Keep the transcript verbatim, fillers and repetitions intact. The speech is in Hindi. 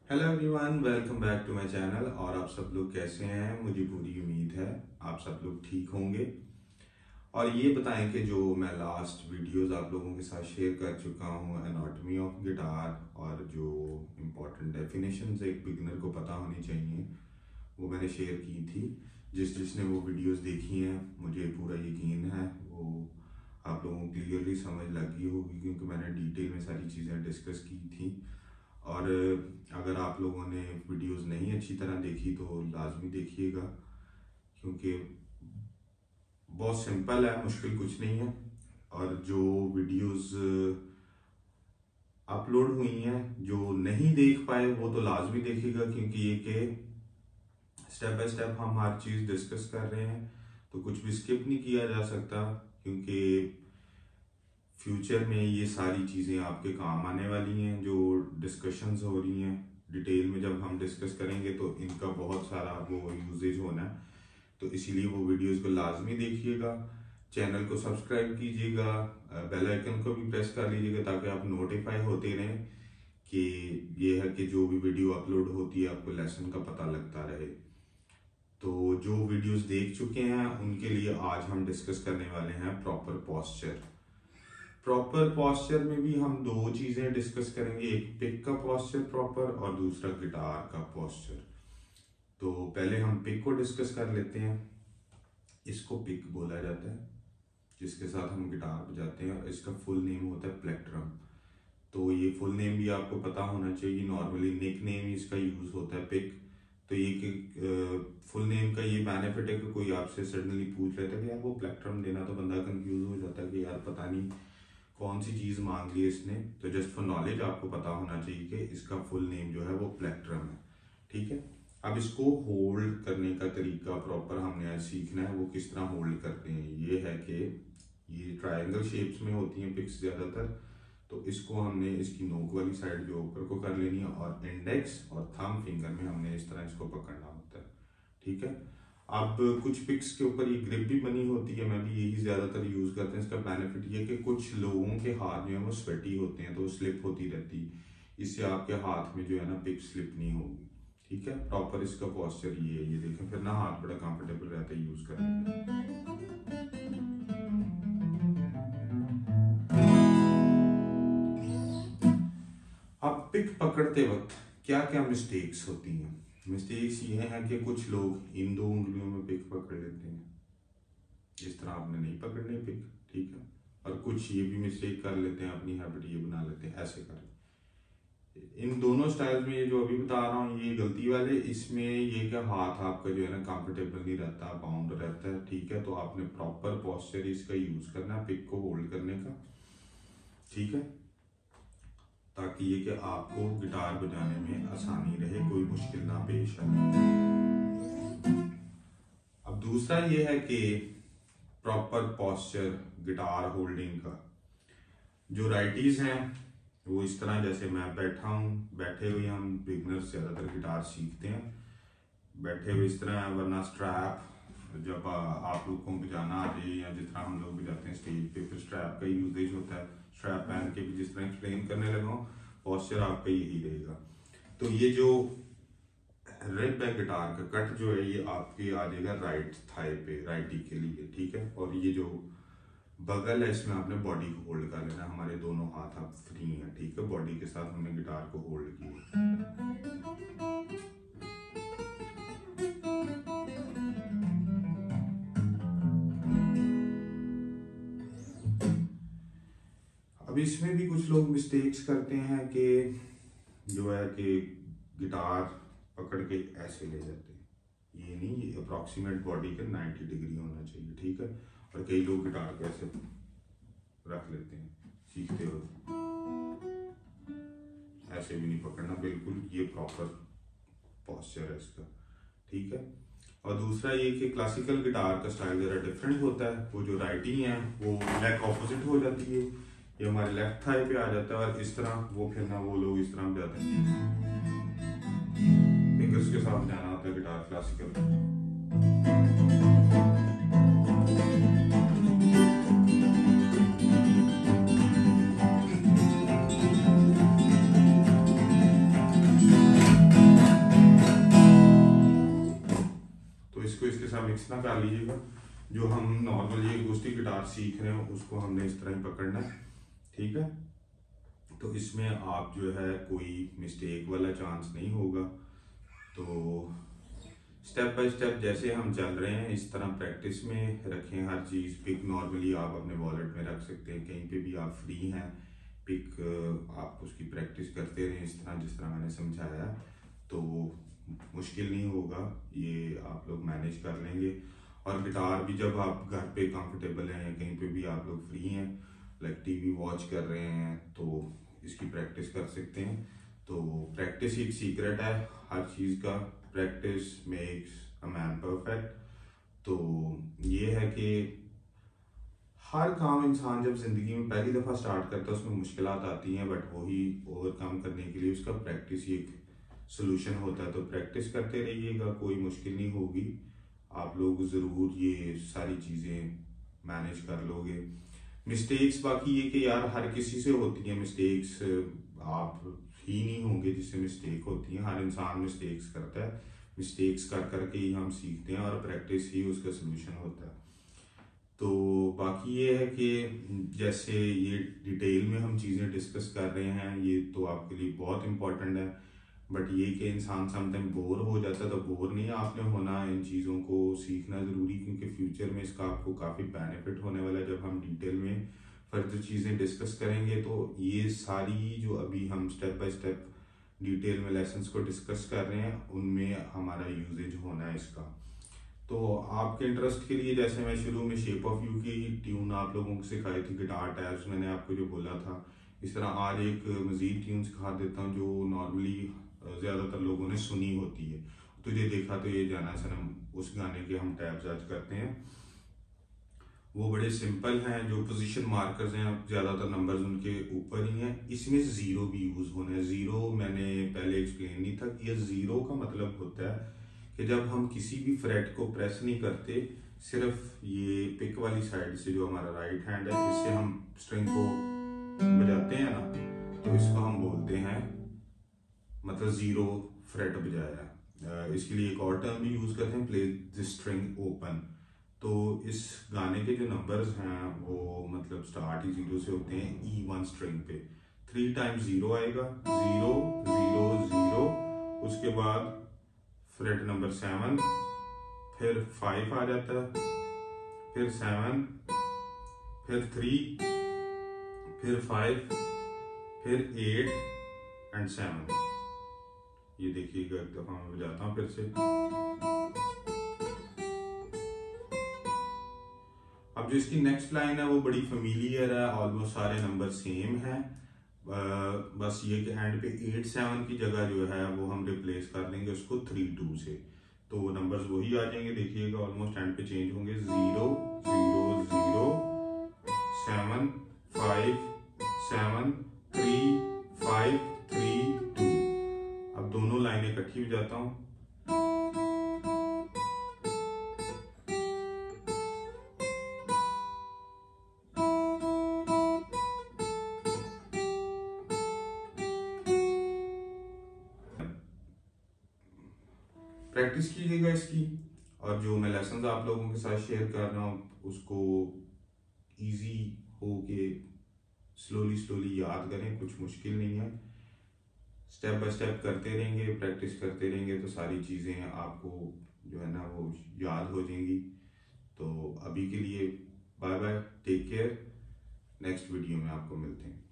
Hello everyone, welcome back to my channel. और आप सब लोग कैसे हैं? मुझे पूरी उम्मीद है आप सब लोग ठीक होंगे। और ये बताएं कि जो मैं लास्ट वीडियोस आप लोगों के साथ शेयर कर चुका हूँ एनाटॉमी ऑफ गिटार और जो इम्पोर्टेंट डेफिनेशंस एक बिगिनर को पता होनी चाहिए वो मैंने शेयर की थी। जिस जिसने वो वीडियोस देखी हैं मुझे पूरा यकीन है वो आप लोगों को क्लियरली समझ लग गई होगी, क्योंकि मैंने डिटेल में सारी चीज़ें डिस्कस की थी। और अगर आप लोगों ने वीडियोस नहीं अच्छी तरह देखी तो लाजमी देखिएगा, क्योंकि बहुत सिंपल है, मुश्किल कुछ नहीं है। और जो वीडियोस अपलोड हुई हैं जो नहीं देख पाए वो तो लाजमी देखिएगा, क्योंकि ये कि स्टेप बाय स्टेप हम हर चीज़ डिस्कस कर रहे हैं तो कुछ भी स्किप नहीं किया जा सकता, क्योंकि फ्यूचर में ये सारी चीज़ें आपके काम आने वाली हैं। जो डिस्कशंस हो रही हैं डिटेल में जब हम डिस्कस करेंगे तो इनका बहुत सारा वो यूजेज होना है, तो इसीलिए वो वीडियोस को लाजमी देखिएगा। चैनल को सब्सक्राइब कीजिएगा, बेल आइकन को भी प्रेस कर लीजिएगा ताकि आप नोटिफाई होते रहें कि ये है कि जो भी वीडियो अपलोड होती है आपको लेसन का पता लगता रहे। तो जो वीडियोस देख चुके हैं उनके लिए आज हम डिस्कस करने वाले हैं प्रॉपर पॉस्चर। प्रॉपर पॉस्चर में भी हम दो चीजें डिस्कस करेंगे, एक पिक का पॉस्चर प्रॉपर और दूसरा गिटार का पॉस्चर। तो पहले हम पिक को डिस्कस कर लेते हैं। इसको पिक बोला जाता है जिसके साथ हम गिटार बजाते हैं, और इसका फुल नेम होता है प्लेक्ट्रम। तो ये फुल नेम भी आपको पता होना चाहिए। नॉर्मली निक नेम इसका यूज होता है पिक। तो ये कि फुल नेम का ये बेनिफिट है कि कोई आपसे सडनली पूछ लेता है कि यार वो प्लेक्ट्रम देना, तो बंदा कंफ्यूज हो जाता है कि यार पता नहीं कौन सी चीज मांग ली इसने। तो जस्ट फॉर नॉलेज आपको पता होना चाहिए कि इसका फुल नेम जो है वो प्लेक्ट्रम है। ठीक है, अब इसको होल्ड करने का तरीका प्रॉपर हमने आज सीखना है। वो किस तरह होल्ड करते हैं, ये है कि ये ट्रायंगल शेप्स में होती हैं पिक्स ज्यादातर। तो इसको हमने इसकी नोक वाली साइड जो ऊपर को कर लेनी है, और इंडेक्स और थंब फिंगर में हमने इस तरह इसको पकड़ना होता है। ठीक है, अब कुछ पिक्स के ऊपर ये ग्रिप भी बनी होती है, मैं भी यही ज्यादातर यूज करते हैं। इसका बेनिफिट ये कि कुछ लोगों के हाथ जो है वो स्वेटी होते हैं तो वो स्लिप होती रहती है, इससे आपके हाथ में जो है ना पिक स्लिप नहीं होगी। ठीक है, प्रॉपर इसका पॉस्चर ये है, ये देखें, फिर ना हाथ बड़ा कंफर्टेबल रहता है यूज करने में। अब पिक पकड़ते वक्त क्या क्या मिस्टेक्स होती हैं? मिस्टेक्स ये है कि कुछ लोग इन दो उंगलियों में पिक पकड़ लेते हैं, इस तरह आपने नहीं पकड़ने पिक। ठीक है, और कुछ ये भी मिस्टेक कर लेते हैं, अपनी हैबिट ये बना लेते हैं ऐसे कर। इन दोनों स्टाइल्स में ये जो अभी बता रहा हूँ ये गलती वाले, इसमें ये क्या हाथ आपका जो है ना कंफर्टेबल नहीं रहता, बाउंड रहता है। ठीक है, तो आपने प्रॉपर पॉस्चर इसका यूज करना है पिक को होल्ड करने का। ठीक है, ताकि ये कि आपको गिटार बजाने में आसानी रहे, कोई मुश्किल ना पेश आए। अब दूसरा ये है कि प्रॉपर पॉस्चर गिटार होल्डिंग का। जो राइटीज हैं वो इस तरह, जैसे मैं बैठा हूँ, बैठे हुए हम बिगनर्स ज्यादातर गिटार सीखते हैं बैठे हुए इस तरह, वरना स्ट्रैप जब आप लोग को बजाना आ जाए या जिस तरह हम लोग बजाते हैं स्टेज पे, फिर स्ट्रैप का ही यूजेज होता है। स्ट्रैप पहन के भी जिस तरह एक्सप्लेन करने लगा हूँ, पॉस्चर आपका यही रहेगा। तो ये जो रेड बैक गिटार का कट जो है ये आपके आ जाएगा राइट थाई पे, राइटी के लिए। ठीक है, और ये जो बगल है इसमें आपने बॉडी को होल्ड कर लेना। हमारे दोनों हाथ आप फ्री हैं। ठीक है, बॉडी के साथ हमने गिटार को होल्ड किया। अब इसमें भी कुछ लोग मिस्टेक्स करते हैं कि जो है कि गिटार पकड़ के ऐसे ले जाते हैं। ये नहीं, ये अप्रॉक्सीमेट बॉडी के नब्बे डिग्री होना चाहिए। ठीक है, और कई लोग गिटार को ऐसे रख लेते हैं सीखते हो, ऐसे भी नहीं पकड़ना बिल्कुल, ये प्रॉपर पॉस्चर है इसका। ठीक है, और दूसरा ये कि क्लासिकल गिटार का स्टाइल जरा डिफरेंट होता है। वो जो राइटिंग है वो लेग ऑपोजिट हो जाती है, ये हमारे लेफ्ट थाई पे आ जाता है, और इस तरह वो फिर ना वो लोग इस तरह बजाते हैं, फिंगर्स के साथ बजाना होता है गिटार क्लासिकल। के साथ मिक्स ना कर लीजिएगा। जो हम नॉर्मल ये अकॉस्टिक गिटार सीख रहे हो उसको हमने इस तरह ही पकड़ना है, ठीक है। तो इसमें आप जो है कोई मिस्टेक वाला चांस नहीं होगा। तो स्टेप बाय स्टेप जैसे हम चल रहे हैं इस तरह प्रैक्टिस में रखें हर चीज़। पिक नॉर्मली आप अपने वॉलेट में रख सकते हैं, कहीं पे भी आप फ्री हैं, पिक आप उसकी प्रैक्टिस करते रहें इस तरह जिस तरह मैंने समझाया, तो मुश्किल नहीं होगा, ये आप लोग मैनेज कर लेंगे। और गिटार भी जब आप घर पे कंफर्टेबल हैं या कहीं पे भी आप लोग फ्री हैं, लाइक टीवी वॉच कर रहे हैं, तो इसकी प्रैक्टिस कर सकते हैं। तो प्रैक्टिस एक सीक्रेट है हर चीज़ का, practice makes a man perfect. तो ये है कि हर काम इंसान जब जिंदगी में पहली दफ़ा स्टार्ट करता है उसमें मुश्किलात आती हैं, बट वही ओवरकम करने के लिए उसका प्रैक्टिस ही एक सोल्यूशन होता है। तो प्रैक्टिस करते रहिएगा, कोई मुश्किल नहीं होगी, आप लोग ज़रूर ये सारी चीज़ें मैनेज कर लोगे। मिस्टेक्स बाकी ये कि यार हर किसी से होती हैं मिस्टेक्स, आप ही नहीं होंगे जिससे मिस्टेक होती हैं, हर इंसान मिस्टेक्स करता है, मिस्टेक्स कर करके ही हम सीखते हैं और प्रैक्टिस ही उसका सोल्यूशन होता है। तो बाकी ये है कि जैसे ये डिटेल में हम चीज़ें डिस्कस कर रहे हैं ये तो आपके लिए बहुत इम्पोर्टेंट है, बट ये कि इंसान समटाइम बोर हो जाता है, तो बोर नहीं आपने होना, इन चीज़ों को सीखना ज़रूरी, क्योंकि फ्यूचर में इसका आपको काफ़ी बेनिफिट होने वाला है। जब हम डिटेल में फर्दर चीज़ें डिस्कस करेंगे तो ये सारी जो अभी हम स्टेप बाय स्टेप डिटेल में लेसन्स को डिस्कस कर रहे हैं उनमें हमारा यूजेज होना है इसका। तो आपके इंटरेस्ट के लिए जैसे मैं शुरू में शेप ऑफ यू की ट्यून आप लोगों को सिखाई थी, गिटार टैब्स मैंने आपको जो बोला था, इस तरह आज एक मज़ीद ट्यून सिखा देता हूँ जो नॉर्मली ज़्यादातर लोगों ने सुनी होती है। तुझे देखा तो ये जाना सनम, उस गाने के हम टैब्स आज करते हैं। वो बड़े सिंपल हैं, जो पोजीशन मार्कर्स हैं ज़्यादातर नंबर्स उनके ऊपर ही हैं। इसमें ज़ीरो भी यूज़ होना है। ज़ीरो मैंने पहले एक्सप्लेन नहीं था कि ये ज़ीरो का मतलब होता है कि जब हम किसी भी फ्रेट को प्रेस नहीं करते, सिर्फ ये पिक वाली साइड से जो हमारा राइट हैंड है इससे हम स्ट्रिंग को बजाते हैं ना, तो इसको हम बोलते हैं मतलब ज़ीरो फ्रेट बजाया। इसके लिए एक और टर्म भी यूज़ करते हैं, प्ले द स्ट्रिंग ओपन। तो इस गाने के जो नंबर्स हैं वो मतलब स्टार्ट ही जीरो से होते हैं ई वन स्ट्रिंग पे। थ्री टाइम्स जीरो आएगा, जीरो जीरो जीरो, उसके बाद फ्रेट नंबर सेवन, फिर फाइव आ जाता है, फिर सेवन, फिर थ्री, फिर फाइव, फिर एट एंड सेवन। ये देखिएगा एक दफा मैं बजाता हूँ फिर से। अब जो इसकी नेक्स्ट लाइन है वो बड़ी फेमिलियर है, ऑलमोस्ट सारे नंबर सेम है, बस ये कि एंड पे एट सेवन की जगह जो है वो हम रिप्लेस कर देंगे उसको थ्री टू से, तो वो नंबर्स वही आ जाएंगे। देखिएगा ऑलमोस्ट एंड पे चेंज होंगे, zero zero zero, seven five seven, three five three two. अब दोनों लाइनें इकट्ठी हो जाता हूँ। प्रैक्टिस कीजिएगा इसकी, और जो मैं लेसन्स आप लोगों के साथ शेयर कर रहा हूँ उसको इजी हो के स्लोली स्लोली याद करें, कुछ मुश्किल नहीं है। स्टेप बाय स्टेप करते रहेंगे, प्रैक्टिस करते रहेंगे तो सारी चीज़ें आपको जो है ना वो याद हो जाएंगी। तो अभी के लिए bye bye, take care, next video में आपको मिलते हैं।